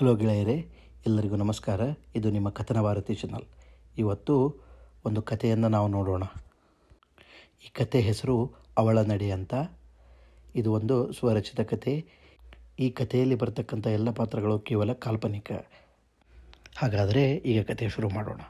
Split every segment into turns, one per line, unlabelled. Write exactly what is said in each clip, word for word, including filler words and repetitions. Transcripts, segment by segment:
Hello ಗೆಳೆಯರೇ, ಎಲ್ಲರಿಗೂ ನಮಸ್ಕಾರ. ಇದು ನಿಮ್ಮ ಕಥನ ಭಾರತಿ ಚಾನಲ್. ಇವತ್ತು ಒಂದು ಕಥೆಯನ್ನು ನಾವು ನೋಡೋಣ. ಈ ಕಥೆ ಹೆಸರು ಅವಳ ನಡೆ ಅಂತ. ಇದು ಒಂದು ಸ್ವರಚಿತ ಕಥೆ. ಈ ಕಥೆಯಲ್ಲಿ ಬರ್ತಕ್ಕಂಥ ಎಲ್ಲ ಪಾತ್ರಗಳು ಕೇವಲ ಕಾಲ್ಪನಿಕ. ಹಾಗಾದರೆ ಈಗ ಕಥೆ ಶುರು ಮಾಡೋಣ.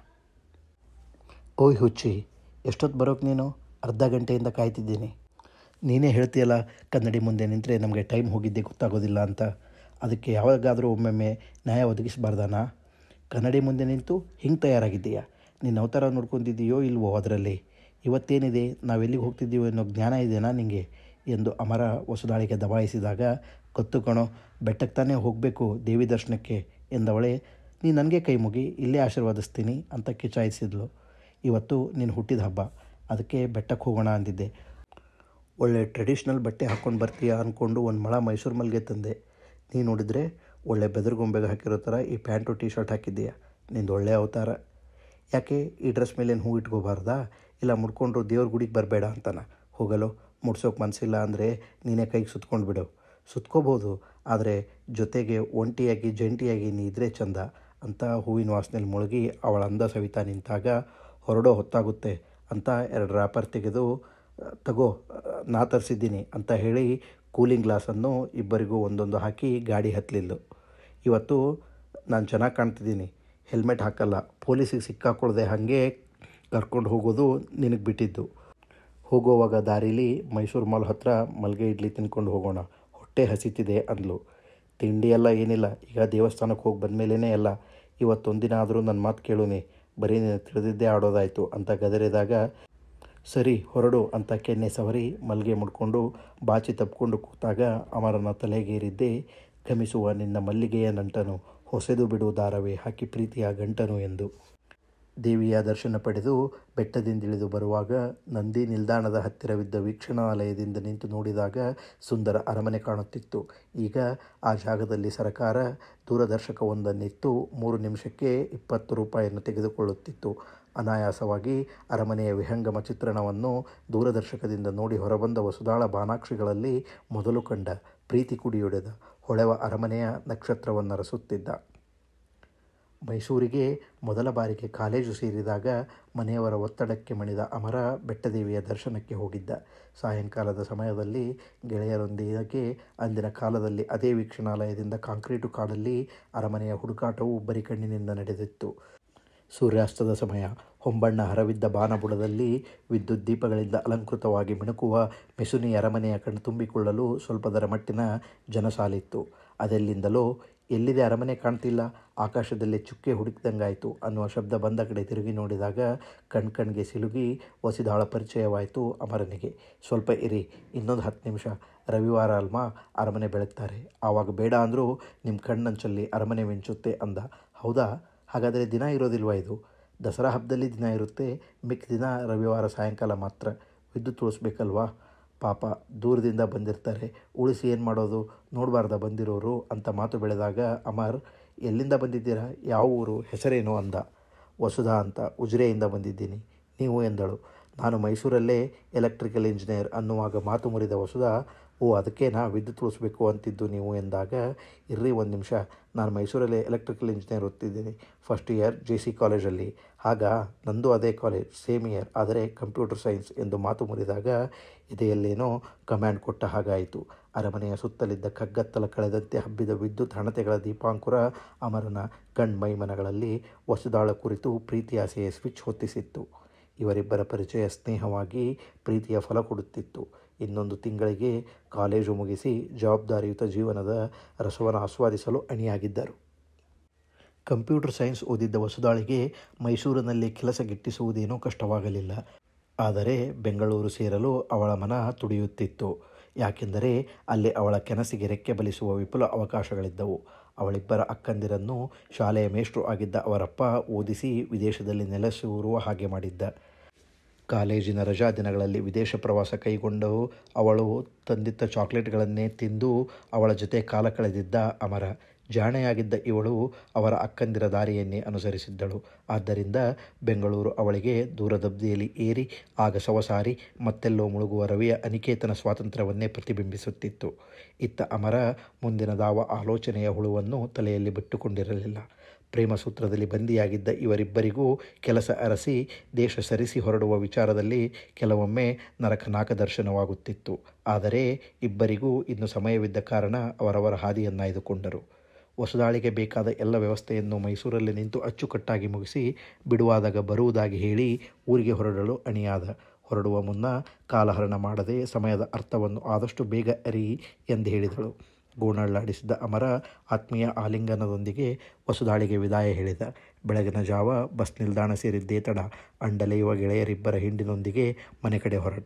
ಓಯ್ ಹುಚ್ಚಿ, ಎಷ್ಟೊತ್ತು ಬರೋಕೆ ನೀನು? ಅರ್ಧ ಗಂಟೆಯಿಂದ ಕಾಯ್ತಿದ್ದೀನಿ. ನೀನೇ ಹೇಳ್ತೀಯಲ್ಲ, ಕನ್ನಡಿ ಮುಂದೆ ನಿಂತರೆ ನಮಗೆ ಟೈಮ್ ಹೋಗಿದ್ದೆ ಗೊತ್ತಾಗೋದಿಲ್ಲ ಅಂತ. ಅದಕ್ಕೆ ಯಾವಾಗಾದರೂ ಒಮ್ಮೊಮ್ಮೆ ನ್ಯಾಯ ಒದಗಿಸಬಾರ್ದಾನ? ಕನ್ನಡಿ ಮುಂದೆ ನಿಂತು ಹಿಂಗೆ ತಯಾರಾಗಿದ್ದೀಯಾ? ನಿನ್ನ ಅವತಾರ ನೋಡ್ಕೊತಿದ್ದೀಯೋ ಇಲ್ವೋ ಅದರಲ್ಲಿ? ಇವತ್ತೇನಿದೆ, ನಾವೆಲ್ಲಿಗೆ ಹೋಗ್ತಿದ್ದೀವೋ ಅನ್ನೋ ಜ್ಞಾನ ಇದೆಯಾ ನಿನಗೆ ಎಂದು ಅಮರ ವಸುದಾಳಿಗೆ ದಬಾಯಿಸಿದಾಗ, ಗೊತ್ತು ಕಣೋ, ಬೆಟ್ಟಕ್ಕೆ ತಾನೇ ಹೋಗಬೇಕು ದೇವಿ ದರ್ಶನಕ್ಕೆ ಎಂದವಳೆ. ನೀ ನನಗೆ ಕೈ ಮುಗಿ, ಇಲ್ಲೇ ಆಶೀರ್ವಾದಿಸ್ತೀನಿ ಅಂತ ಕಿಚಾಯಿಸಿದ್ಲು. ಇವತ್ತು ನೀನು ಹುಟ್ಟಿದ ಹಬ್ಬ, ಅದಕ್ಕೆ ಬೆಟ್ಟಕ್ಕೆ ಹೋಗೋಣ ಅಂದಿದ್ದೆ. ಒಳ್ಳೆ ಟ್ರೆಡಿಷ್ನಲ್ ಬಟ್ಟೆ ಹಾಕ್ಕೊಂಡು ಬರ್ತೀಯಾ ಅಂದ್ಕೊಂಡು ಒಂದು ಮೊಳ ಮೈಸೂರು ಮಲ್ಲಿಗೆ ತಂದೆ. ನೀನು ನೋಡಿದರೆ ಒಳ್ಳೆ ಬೆದರುಗೊಂಬೆಗೆ ಹಾಕಿರೋ ಥರ ಈ ಪ್ಯಾಂಟು ಟೀ ಶರ್ಟ್ ಹಾಕಿದ್ದೀಯಾ. ನಿಂದು ಒಳ್ಳೆಯ ಅವತಾರ. ಯಾಕೆ ಈ ಡ್ರೆಸ್ ಮೇಲೇನು ಹೂ ಇಟ್ಕೋಬಾರ್ದಾ? ಇಲ್ಲ ಮುಡ್ಕೊಂಡ್ರು ದೇವ್ರ ಗುಡಿಗೆ ಬರಬೇಡ ಅಂತಾನ? ಹೋಗಲು ಮುಡ್ಸೋಕೆ ಮನಸ್ಸಿಲ್ಲ ಅಂದರೆ ನೀನೇ ಕೈಗೆ ಸುತ್ಕೊಂಡು ಬಿಡು. ಸುತ್ಕೋಬೋದು, ಆದರೆ ಜೊತೆಗೆ ಒಂಟಿಯಾಗಿ ಜಂಟಿಯಾಗಿ ನೀ ಇದ್ರೆ ಚಂದ ಅಂತ ಹೂವಿನ ವಾಸನೆಯಲ್ಲಿ ಮುಳುಗಿ ಅವಳ ಅಂದ ಸವಿತಾ ನಿಂತಾಗ, ಹೊರಡೋ ಹೊತ್ತಾಗುತ್ತೆ ಅಂತ ಎರಡು ರ್ಯಾಪರ್ ತೆಗೆದು ತಗೋ ನಾ ತರಿಸಿದ್ದೀನಿ ಅಂತ ಹೇಳಿ ಕೂಲಿಂಗ್ ಗ್ಲಾಸನ್ನು ಇಬ್ಬರಿಗೂ ಒಂದೊಂದು ಹಾಕಿ ಗಾಡಿ ಹತ್ತಲಿಲ್ಲ. ಇವತ್ತು ನಾನು ಚೆನ್ನಾಗಿ ಕಾಣ್ತಿದ್ದೀನಿ, ಹೆಲ್ಮೆಟ್ ಹಾಕಲ್ಲ, ಪೊಲೀಸಿಗೆ ಸಿಕ್ಕಾಕೊಳ್ಳದೆ ಹಾಗೆ ಕರ್ಕೊಂಡು ಹೋಗೋದು ನಿನಗೆ ಬಿಟ್ಟಿದ್ದು. ಹೋಗೋವಾಗ ದಾರೀಲಿ ಮೈಸೂರು ಮಾಲ್ ಹತ್ರ ಮಲ್ಗೆ ಇಡ್ಲಿ ತಿನ್ಕೊಂಡು ಹೋಗೋಣ, ಹೊಟ್ಟೆ ಹಸಿತಿದೆ ಅಂದ್ಲು. ತಿಂಡಿ ಎಲ್ಲ ಏನಿಲ್ಲ, ಈಗ ದೇವಸ್ಥಾನಕ್ಕೆ ಹೋಗಿ ಬಂದಮೇಲೇ ಎಲ್ಲ. ಇವತ್ತೊಂದಿನ ಆದರೂ ನನ್ನ ಮಾತು ಕೇಳುನಿ, ಬರೀ ನೀನು ತಿಳಿದಿದ್ದೇ ಆಡೋದಾಯಿತು ಅಂತ ಗದರಿದಾಗ, ಸರಿ ಹೊರಡು ಅಂತ ಕೆನ್ನೆ ಸವರಿ ಮಲ್ಗೆ ಮುಡ್ಕೊಂಡು ಬಾಚಿ ತಪ್ಪಿಕೊಂಡು ಕೂತಾಗ ಅಮರನ ತಲೆಗೇರಿದ್ದೇ, ಘಮಿಸುವ ನಿನ್ನ ಮಲ್ಲಿಗೆಯ ನಂಟನು, ಹೊಸೆದು ಬಿಡು ದಾರವೇ ಹಾಕಿ ಪ್ರೀತಿಯ ಗಂಟನು ಎಂದು. ದೇವಿಯ ದರ್ಶನ ಪಡೆದು ಬೆಟ್ಟದಿಂದಿಳಿದು ಬರುವಾಗ ನಂದಿ ನಿಲ್ದಾಣದ ಹತ್ತಿರವಿದ್ದ ವೀಕ್ಷಣಾಲಯದಿಂದ ನಿಂತು ನೋಡಿದಾಗ ಸುಂದರ ಅರಮನೆ ಕಾಣುತ್ತಿತ್ತು. ಈಗ ಆ ಜಾಗದಲ್ಲಿ ಸರಕಾರ ದೂರದರ್ಶಕವೊಂದನ್ನಿತ್ತು ಮೂರು ನಿಮಿಷಕ್ಕೆ ಇಪ್ಪತ್ತು ರೂಪಾಯಿಯನ್ನು ತೆಗೆದುಕೊಳ್ಳುತ್ತಿತ್ತು. ಅನಾಯಾಸವಾಗಿ ಅರಮನೆಯ ವಿಹಂಗಮ ಚಿತ್ರಣವನ್ನು ದೂರದರ್ಶಕದಿಂದ ನೋಡಿ ಹೊರಬಂದ ವಸುದಾಳ ಬಾನಾಕ್ಷಿಗಳಲ್ಲಿ ಮೊದಲು ಕಂಡ ಪ್ರೀತಿ ಕುಡಿಯೊಡೆದ ಹೊಳೆವ ಅರಮನೆಯ ನಕ್ಷತ್ರವನ್ನರಸುತ್ತಿದ್ದ. ಮೈಸೂರಿಗೆ ಮೊದಲ ಬಾರಿಗೆ ಕಾಲೇಜು ಸೇರಿದಾಗ ಮನೆಯವರ ಒತ್ತಡಕ್ಕೆ ಮಣಿದ ಅಮರ ಬೆಟ್ಟದೇವಿಯ ದರ್ಶನಕ್ಕೆ ಹೋಗಿದ್ದ. ಸಾಯಂಕಾಲದ ಸಮಯದಲ್ಲಿ ಗೆಳೆಯರೊಂದಿಗೆ ಅಂದಿನ ಕಾಲದಲ್ಲಿ ಅದೇ ವೀಕ್ಷಣಾಲಯದಿಂದ ಕಾಂಕ್ರೀಟು ಕಾಡಲ್ಲಿ ಅರಮನೆಯ ಹುಡುಕಾಟವು ಬರಿಕಣ್ಣಿನಿಂದ ನಡೆದಿತ್ತು. ಸೂರ್ಯಾಸ್ತದ ಸಮಯ. ಹೊಂಬಣ್ಣ ಹರವಿದ್ದ ಬಾನಬುಡದಲ್ಲಿ ವಿದ್ಯುತ್ ದೀಪಗಳಿಂದ ಅಲಂಕೃತವಾಗಿ ಮಿಣುಕುವ ಮೆಸುನಿ ಅರಮನೆಯ ಕಣ್ತುಂಬಿಕೊಳ್ಳಲು ಸ್ವಲ್ಪದರ ಮಟ್ಟಿನ ಜನಸಾಲಿತ್ತು. ಅದೆಲ್ಲಿಂದಲೋ, ಎಲ್ಲಿದೆ ಅರಮನೆ ಕಾಣ್ತಿಲ್ಲ, ಆಕಾಶದಲ್ಲಿ ಚುಕ್ಕೆ ಹುಡುಕಿದಂಗಾಯಿತು ಅನ್ನುವ ಶಬ್ದ ಬಂದ ಕಡೆ ತಿರುಗಿ ನೋಡಿದಾಗ ಕಣ್ ಕಣ್ಗೆ ಸಿಲುಗಿ ವಸುದಾಳ ಪರಿಚಯವಾಯಿತು ಅಮರನಿಗೆ. ಸ್ವಲ್ಪ ಇರಿ, ಇನ್ನೊಂದು ಹತ್ತು ನಿಮಿಷ, ರವಿವಾರ ಅಲ್ವಾ, ಅರಮನೆ ಬೆಳಗ್ತಾರೆ, ಆವಾಗ ಬೇಡ ಅಂದರೂ ನಿಮ್ಮ ಕಣ್ಣಂಚಲ್ಲಿ ಅರಮನೆ ಮಿಂಚುತ್ತೆ ಅಂದ. ಹೌದಾ? ಹಾಗಾದರೆ ದಿನ ಇರೋದಿಲ್ವ ಇದು? ದಸರಾ ಹಬ್ಬದಲ್ಲಿ ದಿನ ಇರುತ್ತೆ, ಮಿಕ್ಕ ದಿನ ರವಿವಾರ ಸಾಯಂಕಾಲ ಮಾತ್ರ. ವಿದ್ಯುತ್ ಉಳಿಸ್ಬೇಕಲ್ವಾ? ಪಾಪ ದೂರದಿಂದ ಬಂದಿರ್ತಾರೆ, ಉಳಿಸಿ ಏನು ಮಾಡೋದು, ನೋಡಬಾರ್ದ ಬಂದಿರೋರು ಅಂತ ಮಾತು ಬೆಳೆದಾಗ ಅಮರ್, ಎಲ್ಲಿಂದ ಬಂದಿದ್ದೀರಾ, ಯಾವ ಊರು, ಹೆಸರೇನು ಅಂದ. ವಸುಧಾ ಅಂತ, ಉಜಿರೆಯಿಂದ ಬಂದಿದ್ದೀನಿ. ನೀವು ಎಂದಳು. ನಾನು ಮೈಸೂರಲ್ಲೇ ಎಲೆಕ್ಟ್ರಿಕಲ್ ಇಂಜಿನಿಯರ್ ಅನ್ನುವಾಗ ಮಾತು ಮುರಿದ ವಸುಧಾ, ಓ ಅದಕ್ಕೇನಾ ವಿದ್ಯುತ್ ಉಳಿಸ್ಬೇಕು ಅಂತಿದ್ದು ನೀವು ಎಂದಾಗ, ಇರ್ರಿ ಒಂದು ನಿಮಿಷ, ನಾನು ಮೈಸೂರಲ್ಲೇ ಎಲೆಕ್ಟ್ರಿಕಲ್ ಇಂಜಿನಿಯರ್ ಓದ್ತಿದ್ದೀನಿ, ಫಸ್ಟ್ ಇಯರ್ ಜೆ ಸಿ ಕಾಲೇಜಲ್ಲಿ. ಆಗ ನಂದು ಅದೇ ಕಾಲೇಜ್, ಸೇಮ್ ಇಯರ್, ಆದರೆ ಕಂಪ್ಯೂಟರ್ ಸೈನ್ಸ್ ಎಂದು ಮಾತು ಮುರಿದಾಗ ಇದೆಯಲ್ಲೇನೋ ಕಮ್ಯಾಂಡ್ ಕೊಟ್ಟ ಹಾಗಾಯಿತು. ಅರಮನೆಯ ಸುತ್ತಲಿದ್ದ ಕಗ್ಗತ್ತಲ ಕಳೆದಂತೆ ಹಬ್ಬಿದ ವಿದ್ಯುತ್ ಹಣತೆಗಳ ದೀಪಾಂಕುರ ಅಮರನ ಕಣ್ಮೈಮನಗಳಲ್ಲಿ ವಸುದಾಳ ಕುರಿತು ಪ್ರೀತಿಯಾಸೆಯ ಸ್ವಿಚ್ ಹೊತ್ತಿಸಿತ್ತು. ಇವರಿಬ್ಬರ ಪರಿಚಯ ಸ್ನೇಹವಾಗಿ ಪ್ರೀತಿಯ ಫಲ ಕೊಡುತ್ತಿತ್ತು. ಇನ್ನೊಂದು ತಿಂಗಳಿಗೆ ಕಾಲೇಜು ಮುಗಿಸಿ ಜವಾಬ್ದಾರಿಯುತ ಜೀವನದ ರಸವನ್ನು ಆಸ್ವಾದಿಸಲು ಅಣಿಯಾಗಿದ್ದರು. ಕಂಪ್ಯೂಟರ್ ಸೈನ್ಸ್ ಓದಿದ್ದ ವಸುದಾಳಿಗೆ ಮೈಸೂರಿನಲ್ಲಿ ಕೆಲಸ ಗಿಟ್ಟಿಸುವುದೇನೂ ಕಷ್ಟವಾಗಲಿಲ್ಲ. ಆದರೆ ಬೆಂಗಳೂರು ಸೇರಲು ಅವಳ ಮನ ತುಡಿಯುತ್ತಿತ್ತು. ಯಾಕೆಂದರೆ ಅಲ್ಲಿ ಅವಳ ಕೆನಸಿಗೆ ರೆಕ್ಕೆ ಬಲಿಸುವ ವಿಪುಲ ಅವಕಾಶಗಳಿದ್ದವು. ಅವಳಿಬ್ಬರ ಅಕ್ಕಂದಿರನ್ನು ಶಾಲೆಯ ಮೇಷ್ಟ್ರು ಆಗಿದ್ದ ಅವರಪ್ಪ ಓದಿಸಿ ವಿದೇಶದಲ್ಲಿ ನೆಲೆಸಿರುವ ಹಾಗೆ ಮಾಡಿದ್ದ. ಕಾಲೇಜಿನ ರಜಾ ದಿನಗಳಲ್ಲಿ ವಿದೇಶ ಪ್ರವಾಸ ಕೈಗೊಂಡು ಅವಳು ತಂದಿದ್ದ ಚಾಕ್ಲೇಟ್ಗಳನ್ನೇ ತಿಂದು ಅವಳ ಜೊತೆ ಕಾಲ ಕಳೆದಿದ್ದ ಅಮರ. ಜಾಣೆಯಾಗಿದ್ದ ಇವಳು ಅವರ ಅಕ್ಕಂದಿರ ದಾರಿಯನ್ನೇ ಅನುಸರಿಸಿದ್ದಳು. ಆದ್ದರಿಂದ ಬೆಂಗಳೂರು ಅವಳಿಗೆ ದೂರದಬ್ದಿಯಲ್ಲಿ ಏರಿ ಆಗ ಸೊಗಸಾರಿ ಮತ್ತೆಲ್ಲೋ ಮುಳುಗುವ ರವಿಯ ಅನಿಕೇತನ ಸ್ವಾತಂತ್ರ್ಯವನ್ನೇ ಪ್ರತಿಬಿಂಬಿಸುತ್ತಿತ್ತು. ಇತ್ತ ಅಮರ ಮುಂದಿನದಾವ ಆಲೋಚನೆಯ ಹುಳುವನ್ನು ತಲೆಯಲ್ಲಿ ಬಿಟ್ಟುಕೊಂಡಿರಲಿಲ್ಲ. ಪ್ರೇಮಸೂತ್ರದಲ್ಲಿ ಬಂದಿಯಾಗಿದ್ದ ಇವರಿಬ್ಬರಿಗೂ ಕೆಲಸ ಅರಸಿ ದೇಶ ಸರಿಸಿ ಹೊರಡುವ ವಿಚಾರದಲ್ಲಿ ಕೆಲವೊಮ್ಮೆ ನರಕನಾಕ ದರ್ಶನವಾಗುತ್ತಿತ್ತು. ಆದರೆ ಇಬ್ಬರಿಗೂ ಇನ್ನು ಸಮಯವಿದ್ದ ಕಾರಣ ಅವರವರ ಹಾದಿಯನ್ನಾಯ್ದುಕೊಂಡರು. ಹೊಸದಾಳಿಗೆ ಬೇಕಾದ ಎಲ್ಲ ವ್ಯವಸ್ಥೆಯನ್ನು ಮೈಸೂರಲ್ಲಿ ನಿಂತು ಅಚ್ಚುಕಟ್ಟಾಗಿ ಮುಗಿಸಿ ಬಿಡುವಾದಾಗ ಬರುವುದಾಗಿ ಹೇಳಿ ಊರಿಗೆ ಹೊರಡಲು ಅಣಿಯಾದ. ಹೊರಡುವ ಮುನ್ನ ಕಾಲಹರಣ ಮಾಡದೆ ಸಮಯದ ಅರ್ಥವನ್ನು ಆದಷ್ಟು ಬೇಗ ಅರಿ ಎಂದು ಹೇಳಿದಳು. ಗೋಣಳ್ಳಾಡಿಸಿದ್ದ ಅಮರ ಆತ್ಮೀಯ ಆಲಿಂಗನದೊಂದಿಗೆ ಹೊಸದಾಳಿಗೆ ವಿದಾಯ ಹೇಳಿದ. ಬೆಳಗಿನ ಜಾವ ಬಸ್ ನಿಲ್ದಾಣ ಸೇರಿದ್ದೇ ತಡ. ಅಂಡಲೆಯುವ ಗೆಳೆಯರಿಬ್ಬರ ಹಿಂಡಿನೊಂದಿಗೆ ಮನೆ ಕಡೆ ಹೊರಟ.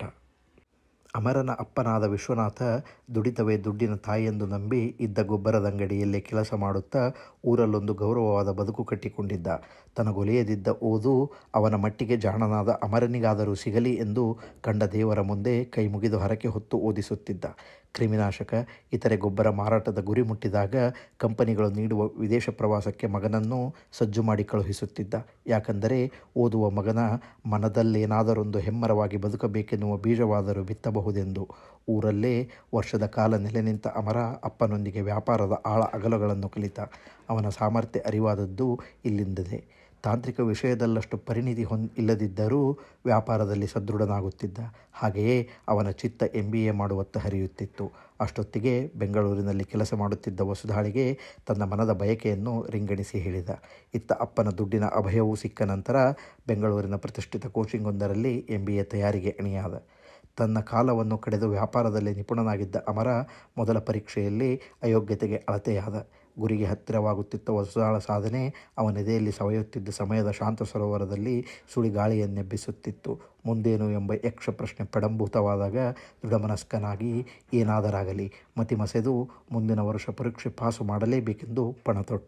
ಅಮರನ ಅಪ್ಪನಾದ ವಿಶ್ವನಾಥ ದುಡಿತವೇ ದುಡ್ಡಿನ ತಾಯಿಯೆಂದು ನಂಬಿ ಇದ್ದ ಗೊಬ್ಬರದಂಗಡಿಯಲ್ಲೇ ಕೆಲಸ ಮಾಡುತ್ತಾ ಊರಲ್ಲೊಂದು ಗೌರವವಾದ ಬದುಕು ಕಟ್ಟಿಕೊಂಡಿದ್ದ. ತನಗೊಲಿಯದಿದ್ದ ಓದು ಅವನ ಮಟ್ಟಿಗೆ ಜಾಣನಾದ ಅಮರನಿಗಾದರೂ ಸಿಗಲಿ ಎಂದು ಕಂಡ ದೇವರ ಮುಂದೆ ಕೈ ಮುಗಿದು ಹರಕೆ ಹೊತ್ತು ಓದಿಸುತ್ತಿದ್ದ. ಕ್ರಿಮಿನಾಶಕ ಇತರೆ ಗೊಬ್ಬರ ಮಾರಾಟದ ಗುರಿ ಮುಟ್ಟಿದಾಗ ಕಂಪನಿಗಳು ನೀಡುವ ವಿದೇಶ ಪ್ರವಾಸಕ್ಕೆ ಮಗನನ್ನು ಸಜ್ಜು ಮಾಡಿ ಕಳುಹಿಸುತ್ತಿದ್ದ. ಯಾಕಂದರೆ ಓದುವ ಮಗನ ಮನದಲ್ಲೇನಾದರೊಂದು ಹೆಮ್ಮರವಾಗಿ ಬದುಕಬೇಕೆನ್ನುವ ಬೀಜವಾದರೂ ಬಿತ್ತಬಹುದೆಂದು. ಊರಲ್ಲೇ ವರ್ಷದ ಕಾಲ ನೆಲೆ ನಿಂತ ಅಮರ ಅಪ್ಪನೊಂದಿಗೆ ವ್ಯಾಪಾರದ ಆಳ ಅಗಲಗಳನ್ನು ಕಲಿತ. ಅವನ ಸಾಮರ್ಥ್ಯ ಅರಿವಾದದ್ದು ಇಲ್ಲಿಂದಲೇ. ತಾಂತ್ರಿಕ ವಿಷಯದಲ್ಲಷ್ಟು ಪರಿಣಿತಿ ಹೊಂದ ಇಲ್ಲದಿದ್ದರೂ ವ್ಯಾಪಾರದಲ್ಲಿ ಸದೃಢನಾಗುತ್ತಿದ್ದ. ಹಾಗೆಯೇ ಅವನ ಚಿತ್ತ ಎಂ ಬಿ ಎ ಮಾಡುವತ್ತ ಹರಿಯುತ್ತಿತ್ತು. ಅಷ್ಟೊತ್ತಿಗೆ ಬೆಂಗಳೂರಿನಲ್ಲಿ ಕೆಲಸ ಮಾಡುತ್ತಿದ್ದ ವಸುಧಾಳಿಗೆ ತನ್ನ ಮನದ ಬಯಕೆಯನ್ನು ರಿಂಗಣಿಸಿ ಹೇಳಿದ. ಇತ್ತ ಅಪ್ಪನ ದುಡ್ಡಿನ ಅಭಯವೂ ಸಿಕ್ಕ ನಂತರ ಬೆಂಗಳೂರಿನ ಪ್ರತಿಷ್ಠಿತ ಕೋಚಿಂಗೊಂದರಲ್ಲಿ ಎಂ ಬಿ ಎ ತಯಾರಿಗೆ ಅಣಿಯಾದ. ತನ್ನ ಕಾಲವನ್ನು ಕಳೆದು ವ್ಯಾಪಾರದಲ್ಲಿ ನಿಪುಣನಾಗಿದ್ದ ಅಮರ ಮೊದಲ ಪರೀಕ್ಷೆಯಲ್ಲಿ ಅಯೋಗ್ಯತೆಗೆ ಅಳತೆಯಾದ. ಗುರಿಗೆ ಹತ್ತಿರವಾಗುತ್ತಿದ್ದ ವಸುಧಾಳ ಸಾಧನೆ ಅವನೆದೆಯಲ್ಲಿ ಸವೆಯುತ್ತಿದ್ದ ಸಮಯದ ಶಾಂತ ಸರೋವರದಲ್ಲಿ ಸುಳಿಗಾಳಿಯನ್ನೆಬ್ಬಿಸುತ್ತಿತ್ತು. ಮುಂದೇನು ಎಂಬ ಯಕ್ಷ ಪ್ರಶ್ನೆ ಪಡಂಭೂತವಾದಾಗ ದೃಢಮನಸ್ಕನಾಗಿ ಏನಾದರಾಗಲಿ ಮತಿಮಸೆದು ಮುಂದಿನ ವರ್ಷ ಪರೀಕ್ಷೆ ಪಾಸು ಮಾಡಲೇಬೇಕೆಂದು ಪಣತೊಟ್ಟ.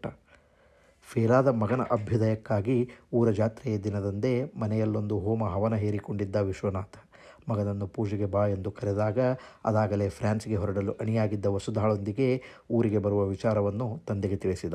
ಫೇಲಾದ ಮಗನ ಅಭ್ಯುದಯಕ್ಕಾಗಿ ಊರ ಜಾತ್ರೆಯ ದಿನದಂದೇ ಮನೆಯಲ್ಲೊಂದು ಹೋಮ ಹವನ ಹೇರಿಕೊಂಡಿದ್ದ ವಿಶ್ವನಾಥ. ಮಗನನ್ನು ಪೂಜೆಗೆ ಬಾ ಎಂದು ಕರೆದಾಗ ಅದಾಗಲೇ ಫ್ರಾನ್ಸ್ಗೆ ಹೊರಡಲು ಅಣಿಯಾಗಿದ್ದ ವಸುಧಾಳೊಂದಿಗೆ ಊರಿಗೆ ಬರುವ ವಿಚಾರವನ್ನು ತಂದೆಗೆ ತಿಳಿಸಿದ.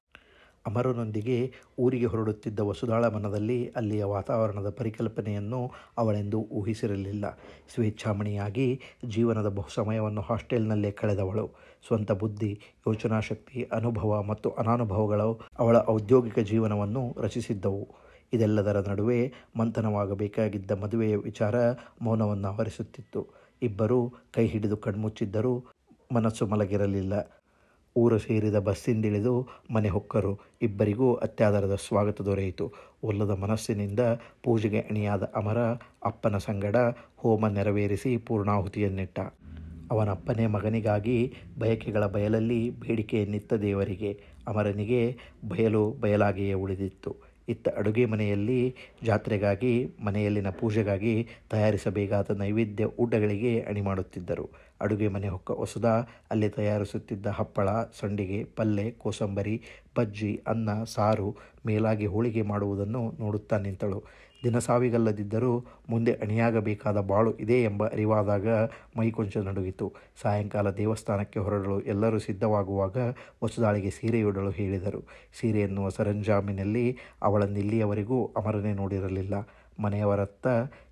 ಅಮರನೊಂದಿಗೆ ಊರಿಗೆ ಹೊರಡುತ್ತಿದ್ದ ವಸುಧಾಳ ಮನದಲ್ಲಿ ಅಲ್ಲಿಯ ವಾತಾವರಣದ ಪರಿಕಲ್ಪನೆಯನ್ನು ಅವಳೆಂದೂ ಊಹಿಸಿರಲಿಲ್ಲ. ಸ್ವೇಚ್ಛಾಮಣಿಯಾಗಿ ಜೀವನದ ಬಹು ಸಮಯವನ್ನು ಹಾಸ್ಟೆಲ್ನಲ್ಲೇ ಕಳೆದವಳು. ಸ್ವಂತ ಬುದ್ಧಿ, ಯೋಚನಾಶಕ್ತಿ, ಅನುಭವ ಮತ್ತು ಅನಾನುಭವಗಳು ಅವಳ ಔದ್ಯೋಗಿಕ ಜೀವನವನ್ನು ರಚಿಸಿದ್ದವು. ಇದೆಲ್ಲದರ ನಡುವೆ ಮಂಥನವಾಗಬೇಕಾಗಿದ್ದ ಮದುವೆಯ ವಿಚಾರ ಮೌನವನ್ನು ಆವರಿಸುತ್ತಿತ್ತು. ಇಬ್ಬರೂ ಕೈ ಹಿಡಿದು ಕಣ್ಮುಚ್ಚಿದ್ದರೂ ಮನಸ್ಸು ಮಲಗಿರಲಿಲ್ಲ. ಊರು ಸೇರಿದ ಬಸ್ಸಿಂದಿಳಿದು ಮನೆ ಹೊಕ್ಕರು. ಇಬ್ಬರಿಗೂ ಅತ್ಯಾದರದ ಸ್ವಾಗತ ದೊರೆಯಿತು. ಒಲ್ಲದ ಮನಸ್ಸಿನಿಂದ ಪೂಜೆಗೆ ಅಣಿಯಾದ ಅಮರ ಅಪ್ಪನ ಸಂಗಡ ಹೋಮ ನೆರವೇರಿಸಿ ಪೂರ್ಣಾಹುತಿಯನ್ನಿಟ್ಟ. ಅವನಪ್ಪನೇ ಮಗನಿಗಾಗಿ ಬಯಕೆಗಳ ಬಯಲಲ್ಲಿ ಬೇಡಿಕೆಯನ್ನಿತ್ತ ದೇವರಿಗೆ. ಅಮರನಿಗೆ ಬಯಲು ಬಯಲಾಗಿಯೇ ಉಳಿದಿತ್ತು. ಇತ್ತ ಅಡುಗೆ ಮನೆಯಲ್ಲಿ ಜಾತ್ರೆಗಾಗಿ ಮನೆಯಲ್ಲಿನ ಪೂಜೆಗಾಗಿ ತಯಾರಿಸಬೇಕಾದ ನೈವೇದ್ಯ ಊಟಗಳಿಗೆ ಅಣಿ ಮಾಡುತ್ತಿದ್ದರು. ಅಡುಗೆ ಮನೆ ಹೊಕ್ಕ ಹೊಸದ ಅಲ್ಲಿ ತಯಾರಿಸುತ್ತಿದ್ದ ಹಪ್ಪಳ, ಸಂಡಿಗೆ, ಪಲ್ಲೆ, ಕೋಸಂಬರಿ, ಬಜ್ಜಿ, ಅನ್ನ, ಸಾರು, ಮೇಲಾಗಿ ಹೋಳಿಗೆ ಮಾಡುವುದನ್ನು ನೋಡುತ್ತಾ ನಿಂತಳು. ದಿನ ಸಾವಿಗಲ್ಲದಿದ್ದರೂ ಮುಂದೆ ಅಣಿಯಾಗಬೇಕಾದ ಬಾಳು ಇದೆ ಎಂಬ ಅರಿವಾದಾಗ ಮೈ ಕೊಂಚ ನಡುಗಿತು. ಸಾಯಂಕಾಲ ದೇವಸ್ಥಾನಕ್ಕೆ ಹೊರಡಲು ಎಲ್ಲರೂ ಸಿದ್ಧವಾಗುವಾಗ ಹೊಸದಾಳಿಗೆ ಸೀರೆಯುಡಲು ಹೇಳಿದರು. ಸೀರೆ ಎನ್ನುವ ಸರಂಜಾಮಿನಲ್ಲಿ ಅವಳನ್ನಿಲ್ಲಿಯವರೆಗೂ ಅಮರನೇ ನೋಡಿರಲಿಲ್ಲ. ಮನೆಯವರತ್ತ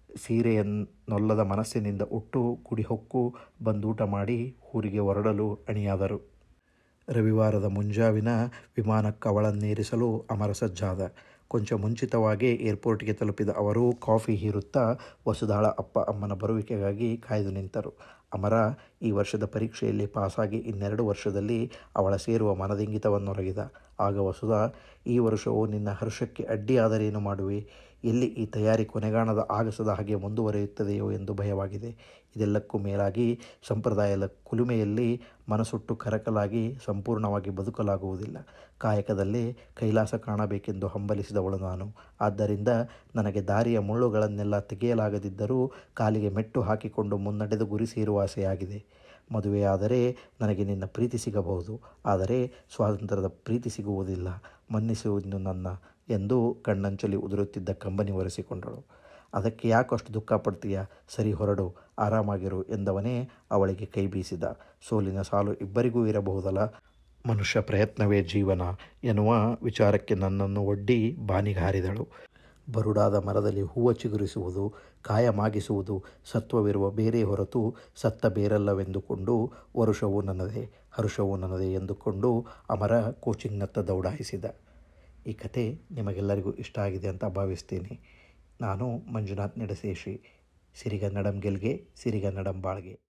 ಸೀರೆಯನ್ನೊಲ್ಲದ ಮನಸ್ಸಿನಿಂದ ಉಟ್ಟು ಕುಡಿಹೊಕ್ಕು ಬಂದೂಟ ಮಾಡಿ ಊರಿಗೆ ಹೊರಡಲು ಅಣಿಯಾದರು. ರವಿವಾರದ ಮುಂಜಾವಿನ ವಿಮಾನಕ್ಕೆ ಅವಳನ್ನೇರಿಸಲು ಅಮರ ಸಜ್ಜಾದ. ಕೊಂಚ ಮುಂಚಿತವಾಗೇ ಏರ್ಪೋರ್ಟ್ಗೆ ತಲುಪಿದ ಅವರು ಕಾಫಿ ಹೀರುತ್ತಾ ವಸುಧಾಳ ಅಪ್ಪ ಅಮ್ಮನ ಬರುವಿಕೆಗಾಗಿ ಕಾಯ್ದು ನಿಂತರು. ಅಮರ ಈ ವರ್ಷದ ಪರೀಕ್ಷೆಯಲ್ಲಿ ಪಾಸಾಗಿ ಇನ್ನೆರಡು ವರ್ಷದಲ್ಲಿ ಅವಳ ಸೇರುವ ಮನದಿಂಗಿತವನ್ನೊರಗಿದ. ಆಗ ವಸುಧಾ, ಈ ವರ್ಷವೂ ನಿನ್ನ ಹರ್ಷಕ್ಕೆ ಅಡ್ಡಿಯಾದರೇನು ಮಾಡುವೆ? ಎಲ್ಲಿ ಈ ತಯಾರಿ ಕೊನೆಗಾಣದ ಆಗಸದ ಹಾಗೆ ಮುಂದುವರಿಯುತ್ತದೆಯೋ ಎಂದು ಭಯವಾಗಿದೆ. ಇದೆಲ್ಲಕ್ಕೂ ಮೇಲಾಗಿ ಸಂಪ್ರದಾಯದ ಕುಲುಮೆಯಲ್ಲಿ ಮನಸುಟ್ಟು ಕರಕಲಾಗಿ ಸಂಪೂರ್ಣವಾಗಿ ಬದುಕಲಾಗುವುದಿಲ್ಲ. ಕಾಯಕದಲ್ಲೇ ಕೈಲಾಸ ಕಾಣಬೇಕೆಂದು ಹಂಬಲಿಸಿದವಳು ನಾನು. ಆದ್ದರಿಂದ ನನಗೆ ದಾರಿಯ ಮುಳ್ಳುಗಳನ್ನೆಲ್ಲ ತೆಗೆಯಲಾಗದಿದ್ದರೂ ಕಾಲಿಗೆ ಮೆಟ್ಟು ಹಾಕಿಕೊಂಡು ಮುನ್ನಡೆದು ಗುರಿ ಸೇರುವ ಆಸೆಯಾಗಿದೆ. ಮದುವೆಯಾದರೆ ನನಗೆ ನಿನ್ನ ಪ್ರೀತಿ ಸಿಗಬಹುದು, ಆದರೆ ಸ್ವಾತಂತ್ರ್ಯದ ಪ್ರೀತಿ ಸಿಗುವುದಿಲ್ಲ. ಮನ್ನಿಸು ಇನ್ನು ನನ್ನ ಎಂದು ಕಣ್ಣಂಚಲಿ ಉದುರುತ್ತಿದ್ದ ಕಂಬನಿ ಒರೆಸಿಕೊಂಡಳು. ಅದಕ್ಕೆ ಯಾಕಷ್ಟು ದುಃಖ ಪಡ್ತೀಯ? ಸರಿ, ಹೊರಡು, ಆರಾಮಾಗಿರು ಎಂದವನೇ ಅವಳಿಗೆ ಕೈ ಬೀಸಿದ. ಸೋಲಿನ ಸಾಲು ಇಬ್ಬರಿಗೂ ಇರಬಹುದಲ್ಲ. ಮನುಷ್ಯ ಪ್ರಯತ್ನವೇ ಜೀವನ ಎನ್ನುವ ವಿಚಾರಕ್ಕೆ ನನ್ನನ್ನು ಒಡ್ಡಿ ಬಾನಿಗೆ ಹಾರಿದಳು. ಬರುಡಾದ ಮರದಲ್ಲಿ ಹೂವು ಚಿಗುರಿಸುವುದು, ಕಾಯಮಾಗಿಸುವುದು ಸತ್ವವಿರುವ ಬೇರೆ ಹೊರತು ಸತ್ತ ಬೇರಲ್ಲವೆಂದುಕೊಂಡು ವರುಷವೂ ನನ್ನದೇ, ಹರುಷವೂ ನನ್ನದೇ ಎಂದುಕೊಂಡು ಅಮರ ಕೋಚಿಂಗ್ನತ್ತ ದೌಡಾಯಿಸಿದ. ಈ ಕತೆ ನಿಮಗೆಲ್ಲರಿಗೂ ಇಷ್ಟ ಆಗಿದೆ ಅಂತ ಭಾವಿಸ್ತೀನಿ. ನಾನು ಮಂಜುನಾಥ್ ನಿಡಸೇಶಿ. ಸಿರಿಗನ್ನಡಂ ಗೆಲ್ಗೆ, ಸಿರಿಗನ್ನಡಂ ಬಾಳ್ಗೆ.